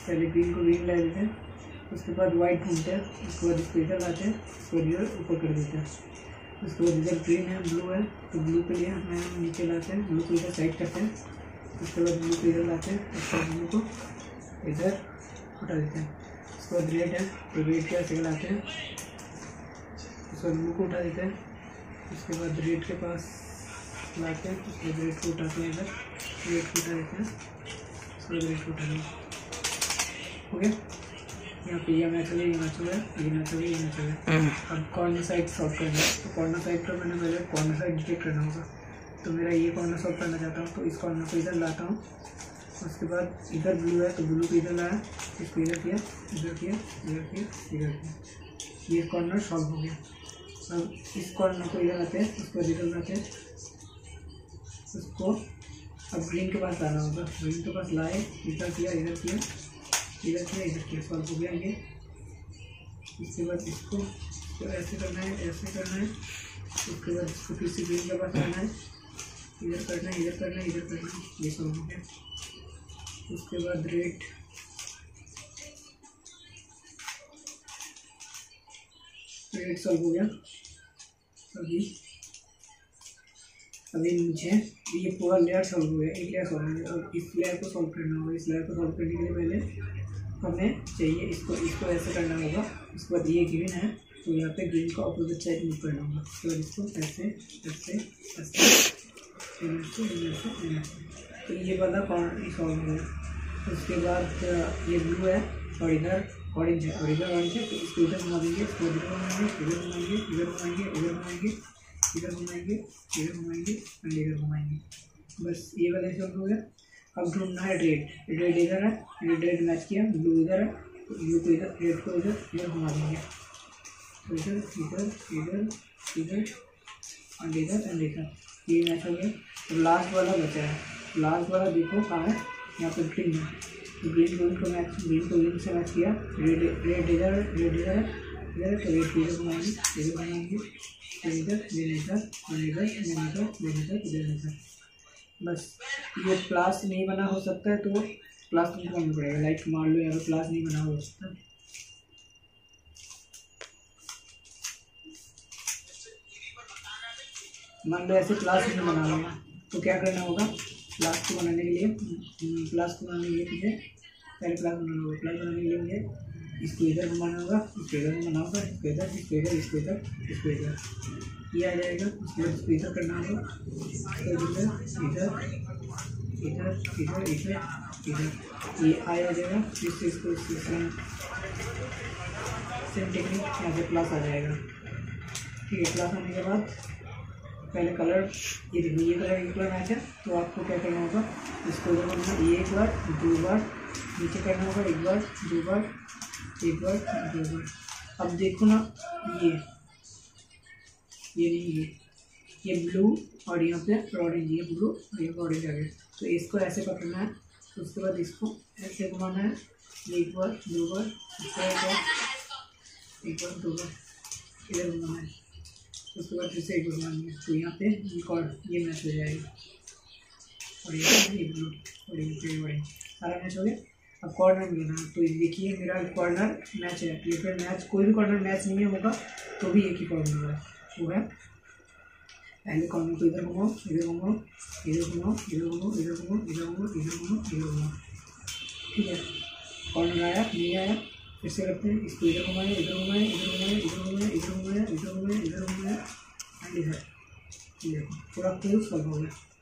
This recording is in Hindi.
पहले ग्रीन को ग्रीन ला देते हैं, उसके बाद वाइट ढूंढते हैं, उसके बाद इसको इधर लाते हैं, उसको इधर ऊपर कर देते हैं। उसके बाद इधर ग्रीन है ब्लू है तो ब्लू के लिए हमें नीचे लाते हैं, ब्लू को इधर साइड करते हैं, उसके बाद ब्लू को इधर लाते हैं, उसके बाद ब्लू को इधर हटा देते हैं। उसके बाद रेड है तो रेड के ऐसे लाते हैं, उसके बाद ब्लू को उठा देते हैं, उसके बाद रेड के पास लाते हैं, उसके बाद रेड को उठाते हैं, इधर रेड को उठा देते हैं, उसके बाद रेड को उठा देते हैं। हो गया, यहाँ पे ये मैच हो गया, ये मैच हो गया, ये मैच हो गया, ये मैच हो गया। अब कॉर्नर साइड सॉल्व करना है, तो कॉर्नर साइड पर मैंने पहले कॉर्नर साइड डिटेक्ट करना होगा। तो मेरा ये कॉर्नर सॉल्व करना चाहता हूँ, तो इस कॉर्नर को इधर लाता हूँ, उसके बाद इधर ब्लू है तो ब्लू को इधर लाया, इसको इधर किया, इधर किया, इधर किया, इधर किया, ये कॉर्नर सॉल्व हो गया। अब इस कॉर्नर को इधर लाते हैं, उसको इधर लाते हैं, उसको अब ग्रीन के पास लाना होगा, ग्रीन के पास लाए, इधर किया, इधर किया, इधर किया, इधर किया, सॉल्व हो गया ये। इसके बाद इसको तो ऐसे करना है, ऐसे करना है, उसके बाद इसको फिर से ग्रीन के पास लाना है, इधर करना है, इधर करना है, इधर करना है, ये सॉल्व हो गया। उसके बाद रेड सॉल्व हो गया। अभी मुझे ये पूरा लेयर सॉल्व हो गया, एक लेयर सॉल्व हो गया। अब इस लेयर को सॉल्व करना होगा, इस लेयर को सॉल्व करने के लिए पहले हमें चाहिए इसको ऐसे करना होगा। उसके बाद ये ग्रीन है तो यहाँ पे ग्रीन को अपोजिट साइड मूव करना होगा, उसके बाद इसको ऐसे ऐसे ऐसे तो ये वाला कॉर्नर सॉल्व हो गया। उसके बाद ये ब्लू है और इधर ऑरेंज है और इधर ऑरेंज है, तो इसको इधर घुमा देंगे, इसको इधर घुमाएंगे, इधर घुमाएंगे, इधर घुमाएंगे, इधर घुमाएंगे, इधर घुमाएंगे, इधर घुमाएंगे एंड इधर घुमाएंगे। बस ये वाला सॉल्व हो गया। अब ढूंढना है रेड, रेड इधर है, रेड मैच किया, ब्लू इधर है तो ब्लू को इधर, रेड को इधर इधर घुमा देंगे, तो इधर इधर इधर इधर एंड इधर एंड इधर, ये मैच हो गया। तो लास्ट वाला बचा है, लास्ट वाला देखो कहाँ है, यहाँ पर ग्रीन है, तो ग्रीन को मैच, ग्रीन को ग्रीन से मैच किया, रेड इधर, रेड इधर है, इधर तो रेड इधर घुमाएंगे, इधर घुमाएंगे, इधर इधर इधर इधर इधर इधर। बस ये प्लस नहीं बना हो सकता है तो प्लस तुमको करना पड़ेगा, लाइक मान लो यहाँ पे प्लस नहीं बना हो सकता, मान लो ऐसे प्लस नहीं बना होगा तो क्या करना होगा, प्लस को बनाने के लिए मुझे पहले प्लस बनाना होगा, प्लस बनाने के लिए मुझे इसको इधर घुमाना होगा, इसको इधर घुमाना होगा, इसको इधर, इसको इधर, इसको इधर, इसको इधर, ये आ जाएगा। उसके बाद इसको इधर करना होगा, इधर इधर इधर इधर इधर, ये आ जाएगा। फिर से इसको सेम टेक्निक, यहाँ पे प्लस आ जाएगा। ठीक है, प्लस आने के बाद पहले कलर ये देखो, ये कलर मैच है तो आपको क्या करना होगा, इसको इधर करना है, ये एक बार, दो बार नीचे करना होगा, एक बार, दो बार, एक बार, दो बार। अब देखो ना, ये नहीं, ये ब्लू और यहाँ पे ऑरेंज, ये ब्लू और यहाँ पे ऑरेंज आ गया, तो इसको ऐसे पकड़ना है, उसके बाद इसको ऐसे घुमाना है, एक बार, दो बार, एक बार, दो बार इधर घुमाना है, उसके बाद फिर से एक घुमानी है, तो यहाँ पे ये मैच हो जाएगा और ये ब्लू और ये ऑरेंज, सारा मैच हो गया। अब कॉर्नर मिलना है, तो देखिए मेरा कॉर्नर मैच है, ये फिर मैच कोई भी कॉर्नर मैच नहीं होगा तो भी एक ही कॉर्नर है, वो है पहले कॉर्नर को इधर घुमाओ, इधर घुमाओ, इधर घुमाओ, इधर घुमाओ, इधर घुमाओ, इधर घुमाओ, इधर घुमाओ, इधर घुमाओ। ठीक है, कॉर्नर आया, नहीं आया, फिर से करते हैं, इसको इधर घुमाए, इधर घुमाए, इधर घुमाए, इधर घुमाए, इधर घुमाए, इधर घुमाए, इधर घुमाए एंड इधर, पूरा फुल सॉल्व हो गया।